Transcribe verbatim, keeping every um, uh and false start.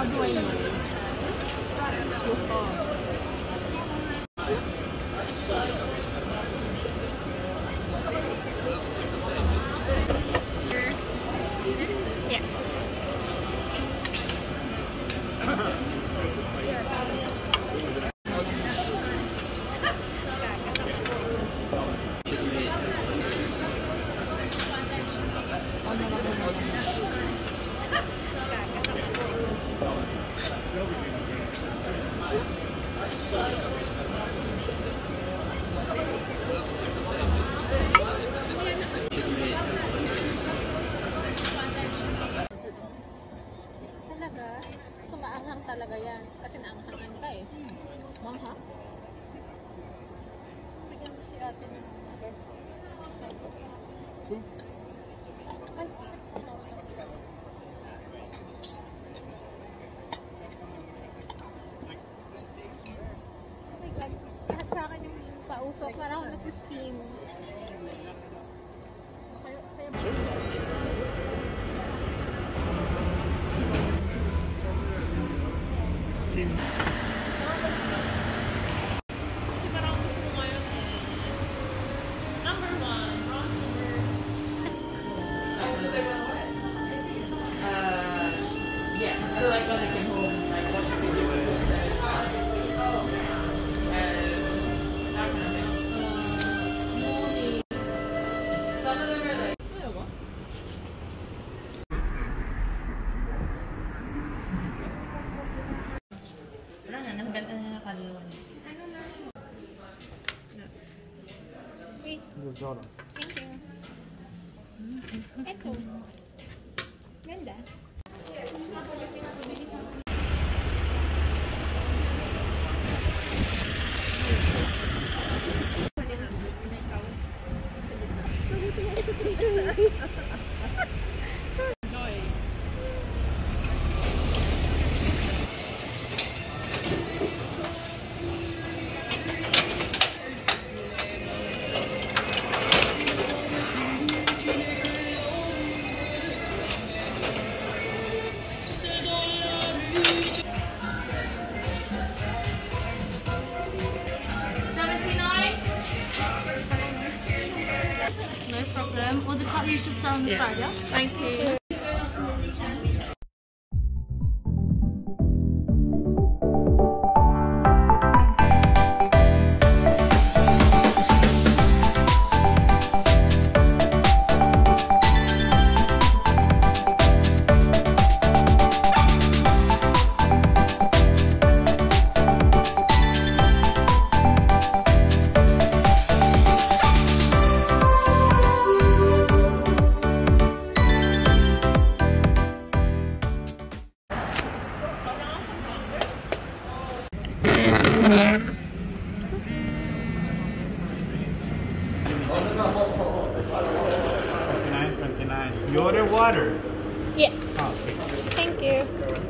do I know? Talaga yan. Kasi naanghangan ka eh. Mangha? Bigyan mo si ate ng ay, oh my god. Lahat sa akin yung pausok. Parang ako nag-steam. Kaya, kaya kasi parang gusto mo ngayon number one, brown sugar. Uh, yeah, so like when I came home, like what should we do with this? And that kind of thing. Some of them are like, Just draw them. Thank you. Ito. Ganda. No problem. All the cutlery should stay on the side, yeah? Thank you. twenty-nine, twenty-nine. You order water? Yeah. Oh, okay. Thank you.